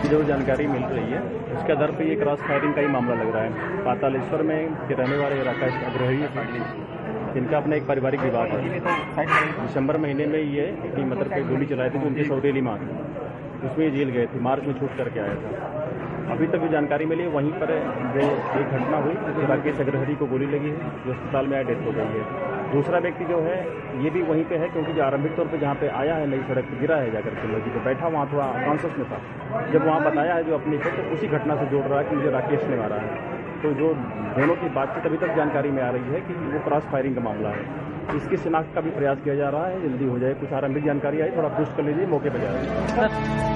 जो जानकारी मिल रही है उसके आधार पर ये क्रॉस फायरिंग का ही मामला लग रहा है। पातालेश्वर में के रहने वाले राकेश अग्रहरी, इनका अपना एक पारिवारिक विवाद है। दिसंबर महीने में ये अपनी मदर पे गोली चलाए थे तो उनकी सौतेली मां थी, उसमें जेल गए थे, मार्च में छूट करके आया था। अभी तक जो जानकारी मिली वहीं पर जो एक घटना हुई तो राकेश अग्रहरी को गोली लगी है, जो अस्पताल में डेथ हो गई है। दूसरा व्यक्ति जो है ये भी वहीं पे है, क्योंकि जो आरंभिक तौर पे जहाँ पे आया है नई सड़क पर गिरा है जाकर के लड़की पे बैठा, वहाँ थोड़ा कॉन्शियस में था। जब वहाँ बताया है जो अपनी को, तो उसी घटना से जोड़ रहा है कि मुझे राकेश ने मारा है। तो जो दोनों की बातचीत अभी तक जानकारी में आ रही है कि वो क्रॉस फायरिंग का मामला है। इसकी शिनाख्त का भी प्रयास किया जा रहा है, जल्दी हो जाए। कुछ आरंभिक जानकारी आई, थोड़ा पुष्ट कर लीजिए, मौके पर जाए।